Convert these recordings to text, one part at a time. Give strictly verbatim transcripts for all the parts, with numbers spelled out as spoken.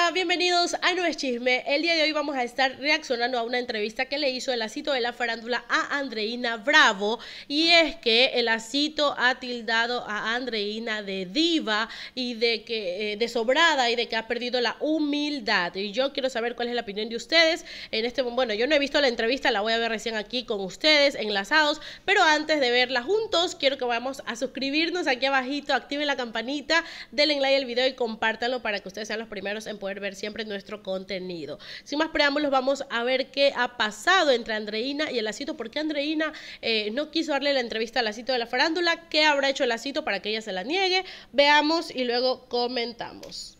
Hola, bienvenidos a No es Chisme. El día de hoy vamos a estar reaccionando a una entrevista que le hizo el Lacito de la farándula a Andreina Bravo. Y es que el Lacito ha tildado a Andreina de diva y de que eh, de sobrada y de que ha perdido la humildad. Y yo quiero saber cuál es la opinión de ustedes. En este bueno, yo no he visto la entrevista, la voy a ver recién aquí con ustedes, enlazados. Pero antes de verla juntos, quiero que vayamos a suscribirnos aquí abajito, activen la campanita, denle like al video y compártanlo para que ustedes sean los primeros en poder ver siempre nuestro contenido. Sin más preámbulos, vamos a ver qué ha pasado entre Andreina y el Lacito. ¿Por qué Andreina eh, no quiso darle la entrevista al Lacito de la farándula? ¿Qué habrá hecho el Lacito para que ella se la niegue? Veamos y luego comentamos.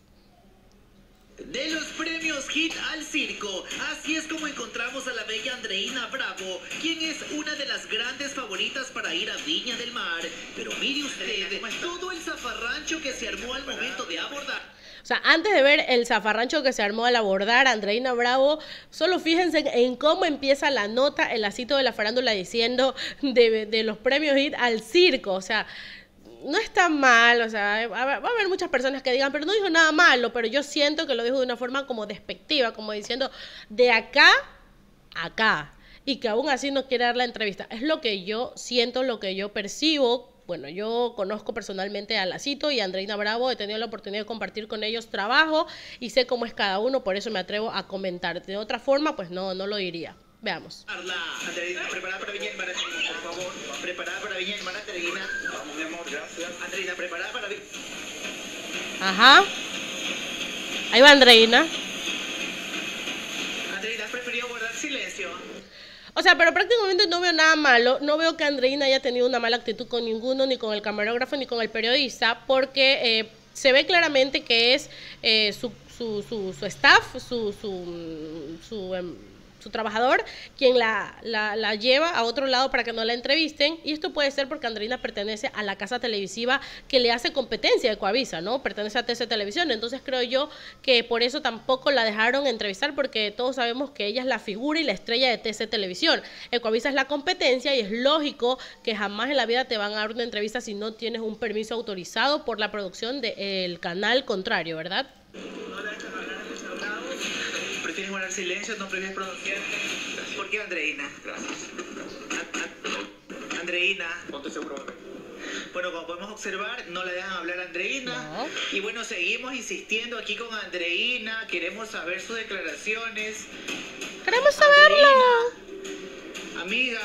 De los premios Hit al Circo, así es como encontramos a la bella Andreina Bravo, quien es una de las grandes favoritas para ir a Viña del Mar. Pero mire usted, todo el zafarrancho que se armó al momento de abordar. O sea, antes de ver el zafarrancho que se armó al abordar a Andreina Bravo, solo fíjense en cómo empieza la nota, el Lacito de la farándula diciendo de, de los premios Hit al Circo. O sea, no está mal, o sea, va a haber muchas personas que digan, pero no dijo nada malo, pero yo siento que lo dijo de una forma como despectiva, como diciendo, de acá a acá, y que aún así no quiere dar la entrevista. Es lo que yo siento, lo que yo percibo. Bueno, yo conozco personalmente a Lacito y a Andreina Bravo, he tenido la oportunidad de compartir con ellos trabajo y sé cómo es cada uno, por eso me atrevo a comentar. De otra forma, pues no, no lo diría. Veamos. Andreina, preparada para Viña del Mar, por favor. Preparada para Viña del Mar, Andreina. Vamos, mi amor, gracias. Andreina, preparada para Viña. Ajá. Ahí va Andreina. Andreina, ¿has preferido guardar silencio? O sea, pero prácticamente no veo nada malo. No veo que Andreina haya tenido una mala actitud con ninguno, ni con el camarógrafo, ni con el periodista, porque eh, se ve claramente que es eh, su, su, su, su staff, su, su, su, um, su trabajador, quien la, la, la lleva a otro lado para que no la entrevisten. Y esto puede ser porque Andreina pertenece a la casa televisiva que le hace competencia de Coavisa, ¿no? Pertenece a T C Televisión. Entonces creo yo que por eso tampoco la dejaron entrevistar, porque todos sabemos que ella es la figura y la estrella de T C Televisión. Coavisa es la competencia y es lógico que jamás en la vida te van a dar una entrevista si no tienes un permiso autorizado por la producción del canal contrario, ¿verdad? ¿Prefieres guardar silencio? ¿No prefieres pronunciarte? ¿Por qué, Andreina? Gracias. And Andreina. Ponte seguro. Bueno, como podemos observar, no la dejan hablar a Andreina. No. Y bueno, seguimos insistiendo aquí con Andreina. Queremos saber sus declaraciones. Queremos saberlo. Andreina, amiga.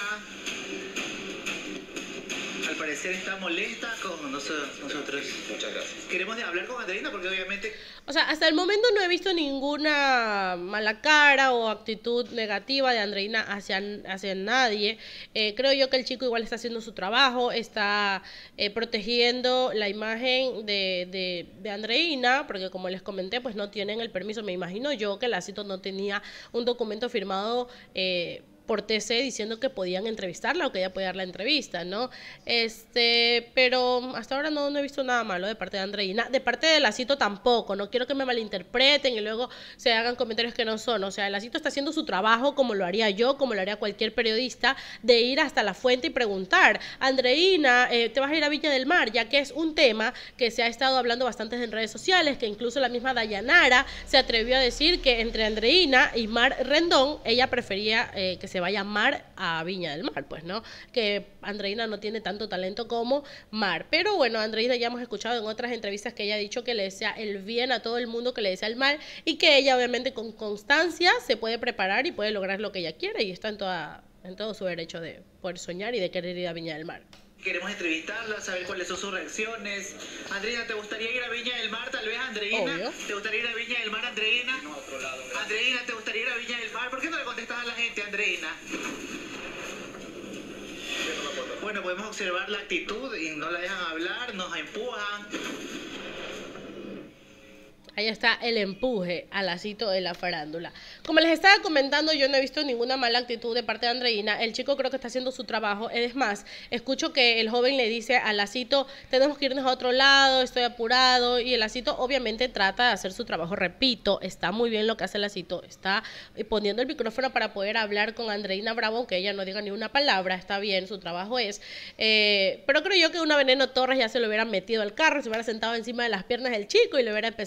Al parecer está molesta con nosotros. Muchas gracias. Queremos hablar con Andreina porque obviamente... O sea, hasta el momento no he visto ninguna mala cara o actitud negativa de Andreina hacia, hacia nadie. Eh, creo yo que el chico igual está haciendo su trabajo, está eh, protegiendo la imagen de, de, de Andreina, porque como les comenté, pues no tienen el permiso. Me imagino yo que el Lacito no tenía un documento firmado eh, por T C diciendo que podían entrevistarla o que ella podía dar la entrevista, ¿no? Este, pero hasta ahora no, no he visto nada malo de parte de Andreina, de parte de Lacito tampoco. No quiero que me malinterpreten y luego se hagan comentarios que no son. O sea, el Lacito está haciendo su trabajo como lo haría yo, como lo haría cualquier periodista, de ir hasta la fuente y preguntar, Andreina, eh, ¿te vas a ir a Viña del Mar? Ya que es un tema que se ha estado hablando bastante en redes sociales, que incluso la misma Dayanara se atrevió a decir que entre Andreina y Mar Rendón, ella prefería eh, que se vaya Mar a Viña del Mar, pues, ¿no? Que Andreina no tiene tanto talento como Mar. Pero bueno, Andreina ya hemos escuchado en otras entrevistas que ella ha dicho que le desea el bien a todo el mundo, que le desea el mal, y que ella obviamente con constancia se puede preparar y puede lograr lo que ella quiere, y está en, toda, en todo su derecho de poder soñar y de querer ir a Viña del Mar. Queremos entrevistarla, saber cuáles son sus reacciones. Andreina, ¿te gustaría ir a Viña del Mar? Tal vez, Andreina. Obvio. ¿Te gustaría ir a Viña del Mar, Andreina? No, a otro lado. Gracias. Andreina, ¿te gustaría ir a Viña del Mar? ¿Por qué no le contestas a la gente, Andreina? Bueno, podemos observar la actitud y no la dejan hablar, nos empujan. Ahí está el empuje al Lacito de la farándula. Como les estaba comentando, yo no he visto ninguna mala actitud de parte de Andreina. El chico creo que está haciendo su trabajo. Es más, escucho que el joven le dice al Lacito, tenemos que irnos a otro lado, estoy apurado. Y el Lacito obviamente trata de hacer su trabajo. Repito, está muy bien lo que hace el Lacito. Está poniendo el micrófono para poder hablar con Andreina Bravo, aunque ella no diga ni una palabra. Está bien, su trabajo es. Eh, pero creo yo que una Veneno Torres ya se lo hubieran metido al carro, se hubiera sentado encima de las piernas del chico y le hubiera empezado a entrevistar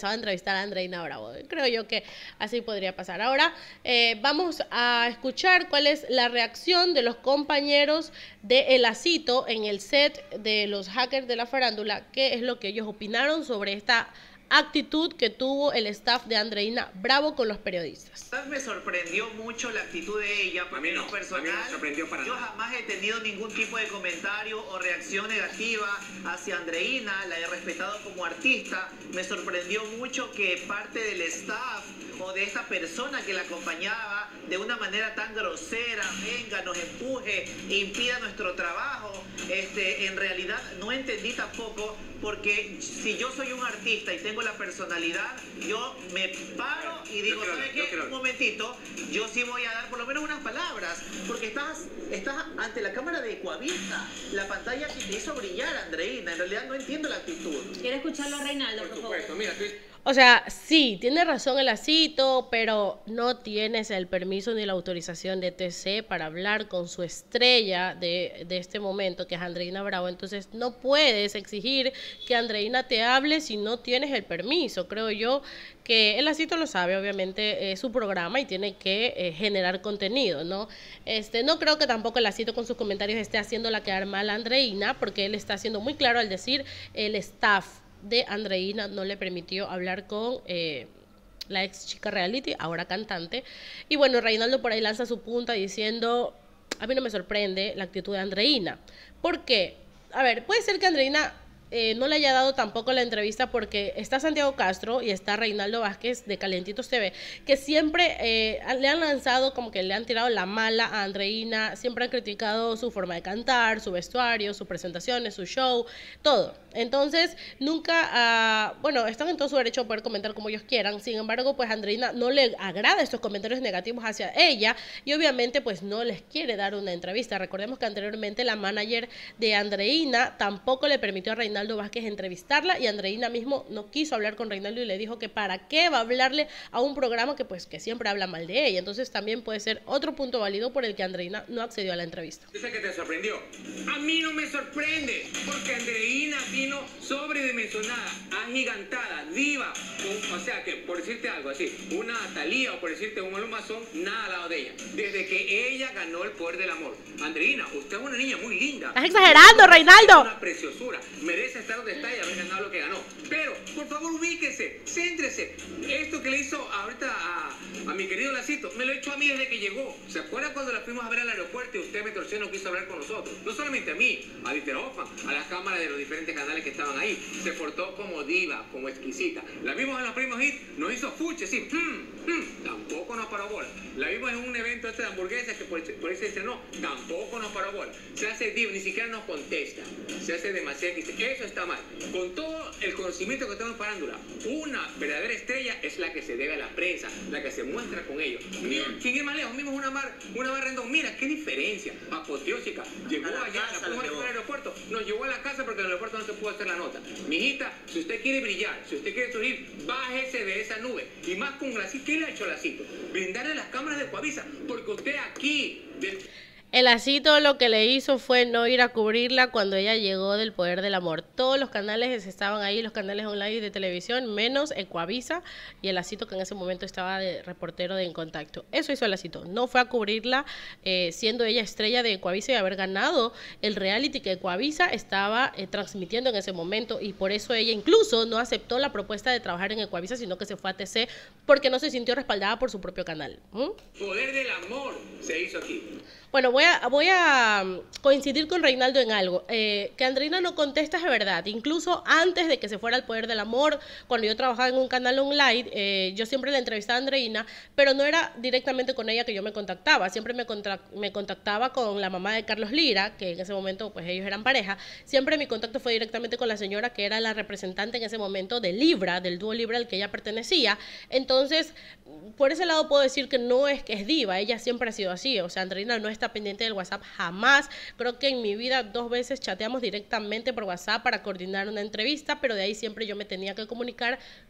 entrevistar a Andreina Bravo. Creo yo que así podría pasar. Ahora eh, vamos a escuchar cuál es la reacción de los compañeros de El Lacito en el set de los hackers de la farándula, qué es lo que ellos opinaron sobre esta actitud que tuvo el staff de Andreina Bravo con los periodistas. Me sorprendió mucho la actitud de ella, porque en lo personal, a mí me sorprendió para yo nada. Jamás he tenido ningún tipo de comentario o reacción negativa hacia Andreina, la he respetado como artista. Me sorprendió mucho que parte del staff o de esta persona que la acompañaba de una manera tan grosera, venga, nos empuje, impida nuestro trabajo. Este, en realidad no entendí tampoco, porque si yo soy un artista y tengo la personalidad, yo me paro y digo, creo, ¿sabes qué? Un momentito, yo sí voy a dar por lo menos unas palabras, porque estás, estás ante la cámara de Ecuavisa, la pantalla que te hizo brillar, Andreina. En realidad no entiendo la actitud. ¿Quiere escucharlo a Reinaldo, por, por supuesto, favor? Mira, tú... O sea, sí, tiene razón el Lacito, pero no tienes el permiso ni la autorización de T C para hablar con su estrella de, de este momento, que es Andreina Bravo. Entonces no puedes exigir que Andreina te hable si no tienes el permiso. Creo yo que el Lacito lo sabe, obviamente es su programa y tiene que eh, generar contenido, ¿no? Este, no creo que tampoco el Lacito con sus comentarios esté haciéndola quedar mal a Andreina, porque él está siendo muy claro al decir el staff de Andreina no le permitió hablar con eh, la ex chica reality, ahora cantante. Y bueno, Reinaldo por ahí lanza su punta diciendo, a mí no me sorprende la actitud de Andreina. ¿Por qué? A ver, puede ser que Andreina eh, no le haya dado tampoco la entrevista, porque está Santiago Castro y está Reinaldo Vázquez de Calientitos T V, que siempre eh, le han lanzado, como que le han tirado la mala a Andreina, siempre han criticado su forma de cantar, su vestuario, sus presentaciones, su show, todo. Entonces, nunca, uh, bueno, están en todo su derecho a poder comentar como ellos quieran. Sin embargo, pues Andreina no le agrada estos comentarios negativos hacia ella y obviamente pues no les quiere dar una entrevista. Recordemos que anteriormente la manager de Andreina tampoco le permitió a Reinaldo Vázquez entrevistarla, y Andreina mismo no quiso hablar con Reinaldo y le dijo que para qué va a hablarle a un programa que pues que siempre habla mal de ella. Entonces también puede ser otro punto válido por el que Andreina no accedió a la entrevista. Yo sé que te sorprendió. A mí no me sorprende, porque Andreina vino sobredimensionada, agigantada, diva, o sea que, por decirte algo así, una Thalía o por decirte un Maluma son nada al lado de ella, desde que ella ganó el poder del amor. Andreina, usted es una niña muy linda. Estás exagerando, Reinaldo. Es una preciosura, merece estar donde está y haber ganado lo que ganó. Pero, por favor, ubíquese, céntrese. Esto que le hizo ahorita a, a mi querido Lacito, me lo he hecho a mí desde que llegó. ¿Se acuerda cuando la fuimos a ver al aeropuerto y usted me torció y no quiso hablar con nosotros? No solamente a mí, a Dieter Hoffmann, a las cámaras de los diferentes canales que estaban ahí. Se portó como diva, como exquisita. La vimos en los Primos Hit, nos hizo fuche, sí, mm, mm, tampoco nos paró bola. La vimos en un evento este de hamburguesas que por, por ahí se estrenó, tampoco nos paró bola. Se hace diva, ni siquiera nos contesta. Se hace demasiado exquisita. Eso está mal. Con todo el conocimiento que tenemos en farándula, una verdadera estrella es la que se debe a la prensa, la que se muestra con ellos. Mira, sin ir más lejos, vimos una mar, una mar Rendón, mira qué diferencia, apoteósica. Llegó allá, la fuimos al aeropuerto, nos llevó a la casa porque en el aeropuerto no se pudo hacer la nota. Mijita, si usted quiere brillar, si usted quiere surgir, bájese de esa nube. Y más con Lacito, ¿qué le ha hecho Lacito? Brindarle las cámaras de Ecuavisa, porque usted aquí... De... El Lacito lo que le hizo fue no ir a cubrirla cuando ella llegó del poder del amor. Todos los canales estaban ahí, los canales online de televisión, menos Ecuavisa y el Lacito, que en ese momento estaba de reportero de En Contacto. Eso hizo el Lacito, no fue a cubrirla, eh, siendo ella estrella de Ecuavisa y haber ganado el reality que Ecuavisa estaba eh, transmitiendo en ese momento, y por eso ella incluso no aceptó la propuesta de trabajar en Ecuavisa, sino que se fue a T C porque no se sintió respaldada por su propio canal. ¿Mm? Poder del amor se hizo aquí. Bueno, voy a, voy a coincidir con Reinaldo en algo. Eh, que Andreina no contesta es verdad. Incluso antes de que se fuera al poder del amor, cuando yo trabajaba en un canal online, eh, yo siempre la entrevistaba a Andreina, pero no era directamente con ella que yo me contactaba. Siempre me, me contactaba con la mamá de Carlos Lira, que en ese momento pues ellos eran pareja. Siempre mi contacto fue directamente con la señora que era la representante en ese momento de Libra, del dúo Libra al que ella pertenecía. Entonces, por ese lado puedo decir que no es que es diva, ella siempre ha sido así. O sea, Andreina no está pendiente del WhatsApp jamás. Creo que en mi vida dos veces chateamos directamente por WhatsApp para coordinar una entrevista, pero de ahí siempre yo me tenía que comunicar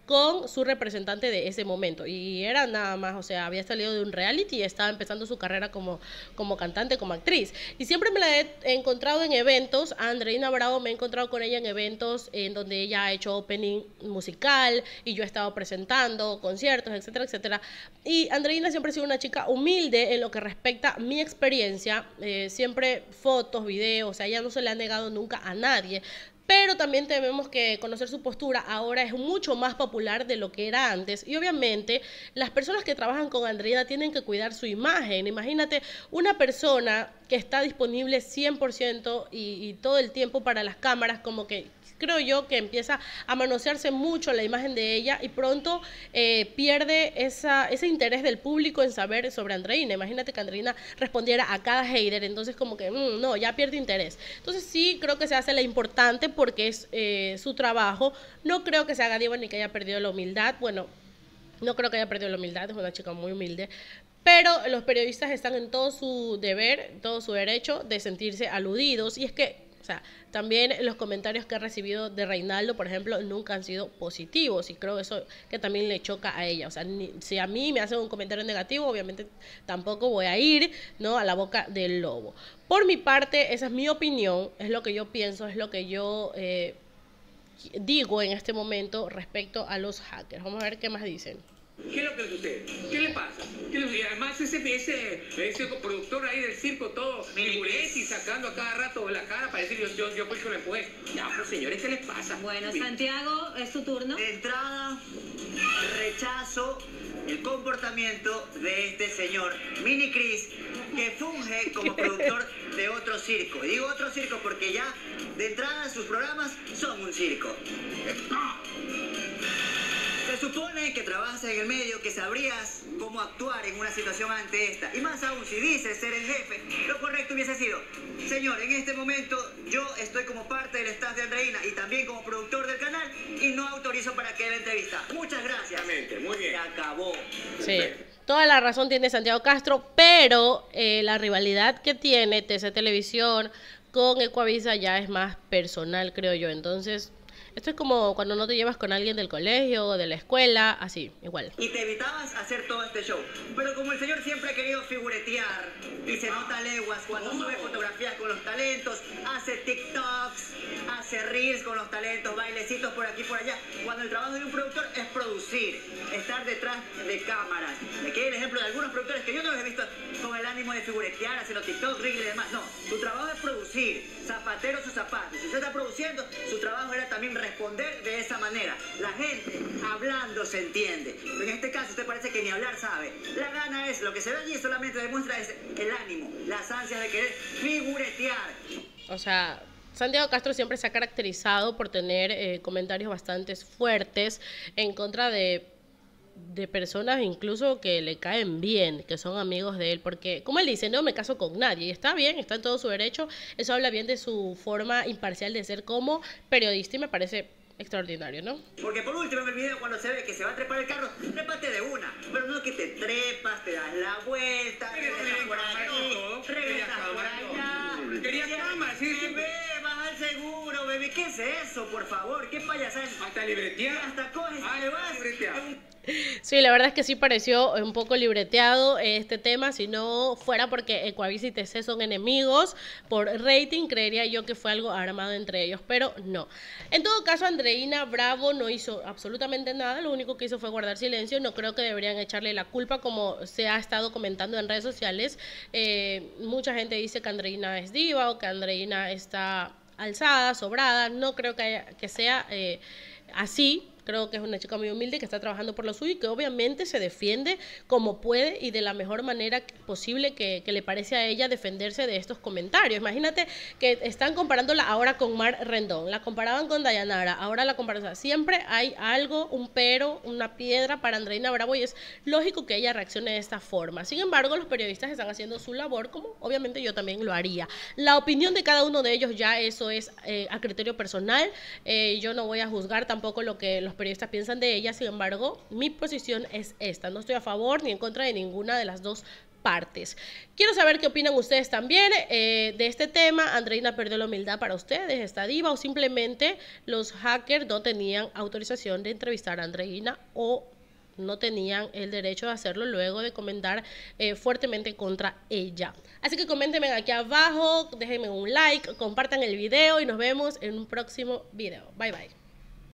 con su representante de ese momento. Y era nada más, o sea, había salido de un reality y estaba empezando su carrera como, como cantante, como actriz. Y siempre me la he encontrado en eventos. A Andreina Bravo me he encontrado con ella en eventos en donde ella ha hecho opening musical y yo he estado presentando conciertos, etcétera, etcétera. Y Andreina siempre ha sido una chica humilde en lo que respecta a mi experiencia. Eh, siempre fotos, videos, o sea, ella no se le ha negado nunca a nadie. Pero también tenemos que conocer su postura. Ahora es mucho más popular de lo que era antes. Y obviamente las personas que trabajan con Andreina tienen que cuidar su imagen. Imagínate una persona que está disponible cien por ciento y, y todo el tiempo para las cámaras, como que creo yo que empieza a manosearse mucho la imagen de ella y pronto eh, pierde esa, ese interés del público en saber sobre Andreina. Imagínate que Andreina respondiera a cada hater, entonces como que mmm, no, ya pierde interés. Entonces sí creo que se hace la importante porque es eh, su trabajo. No creo que se haga diva ni que haya perdido la humildad. Bueno, no creo que haya perdido la humildad, es una chica muy humilde. Pero los periodistas están en todo su deber, todo su derecho de sentirse aludidos. Y es que, o sea, también los comentarios que ha recibido de Reinaldo, por ejemplo, nunca han sido positivos. Y creo eso que también le choca a ella. O sea, ni, si a mí me hacen un comentario negativo, obviamente tampoco voy a ir, ¿no?, a la boca del lobo. Por mi parte, esa es mi opinión, es lo que yo pienso, es lo que yo eh, digo en este momento respecto a los hackers. Vamos a ver qué más dicen. ¿Qué es lo que sucede? ¿Qué le pasa? ¿Qué le... Y además ese, ese, ese productor ahí del circo todo y sacando a cada rato la cara para decir yo, yo, yo fui el que lo empujé. Ya, pues señores, ¿qué les pasa? Bueno, Santiago, es tu turno. De entrada, rechazo el comportamiento de este señor, Mini Chris, que funge como productor de otro circo. Y digo otro circo porque ya de entrada sus programas son un circo. Se supone que trabajas en el medio, que sabrías cómo actuar en una situación ante esta. Y más aún, si dices ser el jefe, lo correcto hubiese sido: señor, en este momento yo estoy como parte del staff de Andreina y también como productor del canal y no autorizo para que dé la entrevista. Muchas gracias. Exactamente, muy bien. Se acabó. Sí, toda la razón tiene Santiago Castro, pero eh, la rivalidad que tiene T C Televisión con Ecuavisa ya es más personal, creo yo. Entonces, esto es como cuando no te llevas con alguien del colegio o de la escuela, así, igual. Y te evitabas hacer todo este show. Pero como el señor siempre ha querido figuretear y se nota leguas cuando oh. sube fotografías con los talentos, hace TikToks, hace reels con los talentos, bailecitos por aquí y por allá. Cuando el trabajo de un productor es producir, estar detrás de cámaras. Me queda el ejemplo de algunos productores que yo no los he visto con el ánimo de figuretear, haciendo TikTok, reels y demás. No, su trabajo es producir, zapatero sus zapatos. Si usted está produciendo, su trabajo era también responder de esa manera. La gente hablando se entiende. En este caso usted parece que ni hablar sabe. La gana es, lo que se ve allí solamente demuestra es el ánimo, las ansias de querer figuretear. O sea, Santiago Castro siempre se ha caracterizado por tener eh, comentarios bastante fuertes en contra de de personas incluso que le caen bien, que son amigos de él, porque como él dice, no me caso con nadie, y está bien, está en todo su derecho. Eso habla bien de su forma imparcial de ser como periodista y me parece extraordinario, ¿no? Porque por último en el video cuando se ve que se va a trepar el carro, trépate de una, pero no que te trepas, te das la vuelta, regresas por aquí, regresas por allá. Quería cámara, sí, sí. Ve, baja el seguro, bebé, ¿qué es eso, por favor? ¿Qué payasada es? Hasta libretear. Hasta coges ah, y te vas. Libretear. Sí, la verdad es que sí pareció un poco libreteado este tema. Si no fuera porque Ecuavisa y T C son enemigos por rating, creería yo que fue algo armado entre ellos, pero no. En todo caso, Andreina Bravo no hizo absolutamente nada, lo único que hizo fue guardar silencio. No creo que deberían echarle la culpa como se ha estado comentando en redes sociales. Eh, mucha gente dice que Andreina es diva o que Andreina está alzada, sobrada. No creo que, haya, que sea eh, así. Creo que es una chica muy humilde que está trabajando por lo suyo y que obviamente se defiende como puede y de la mejor manera posible que, que le parece a ella defenderse de estos comentarios. Imagínate que están comparándola ahora con Mar Rendón, la comparaban con Dayanara, ahora la comparan. O sea, siempre hay algo, un pero, una piedra para Andreina Bravo y es lógico que ella reaccione de esta forma. Sin embargo, los periodistas están haciendo su labor como obviamente yo también lo haría. La opinión de cada uno de ellos ya eso es eh, a criterio personal. Eh, yo no voy a juzgar tampoco lo que los periodistas piensan de ella. Sin embargo, mi posición es esta. No estoy a favor ni en contra de ninguna de las dos partes. Quiero saber qué opinan ustedes también eh, de este tema. ¿Andreina perdió la humildad para ustedes, esta diva, o simplemente los hackers no tenían autorización de entrevistar a Andreina o no tenían el derecho de hacerlo luego de comentar eh, fuertemente contra ella? Así que coméntenme aquí abajo, déjenme un like, compartan el video y nos vemos en un próximo video. Bye bye.